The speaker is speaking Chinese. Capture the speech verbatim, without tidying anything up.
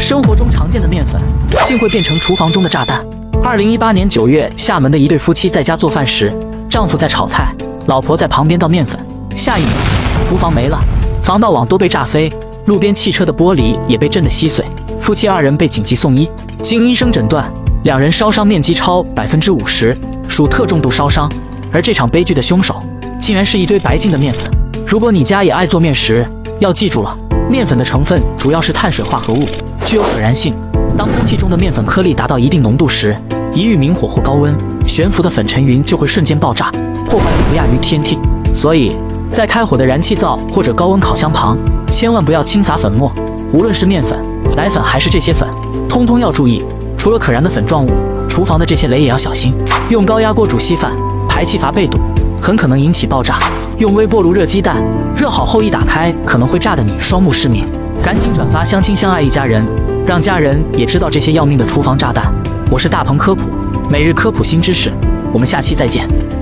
生活中常见的面粉，竟会变成厨房中的炸弹。二零一八年九月，厦门的一对夫妻在家做饭时，丈夫在炒菜，老婆在旁边倒面粉。下一秒，厨房没了，防盗网都被炸飞，路边汽车的玻璃也被震得稀碎。夫妻二人被紧急送医，经医生诊断，两人烧伤面积超百分之五十，属特重度烧伤。而这场悲剧的凶手，竟然是一堆白净的面粉。如果你家也爱做面食，要记住了，面粉的成分主要是碳水化合物，具有可燃性。当空气中的面粉颗粒达到一定浓度时，一遇明火或高温，悬浮的粉尘云就会瞬间爆炸，破坏力不亚于 T N T。所以，在开火的燃气灶或者高温烤箱旁，千万不要轻撒粉末。无论是面粉、奶粉还是这些粉，通通要注意。除了可燃的粉状物，厨房的这些雷也要小心。用高压锅煮稀饭，排气阀被堵，很可能引起爆炸。用微波炉热鸡蛋，热好后一打开，可能会炸得你双目失明。赶紧转发相亲相爱一家人，让家人也知道这些要命的厨房炸弹。我是大鹏科普，每日科普新知识，我们下期再见。